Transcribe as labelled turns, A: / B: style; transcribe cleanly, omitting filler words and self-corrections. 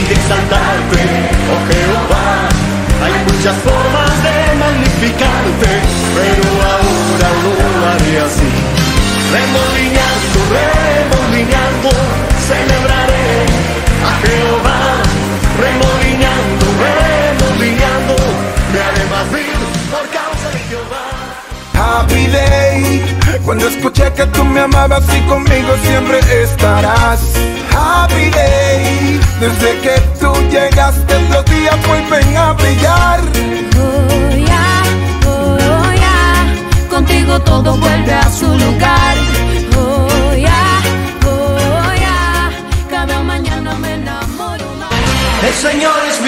A: de exaltarte, oh Jehová. Hay muchas formas de magnificarte, pero ahora lo haré así. Remolineando, remolineando, celebraré a Jehová. Remolineando, remolineando, me haré más vil por causa de Jehová.
B: Happy day, cuando escuché que tú me amabas y conmigo siempre estarás. Happy day, desde que tú llegaste los días vuelven a brillar.
C: Oh yeah, contigo todo vuelve a su lugar. Oh yeah, cada mañana me enamoro más.
A: El Señor es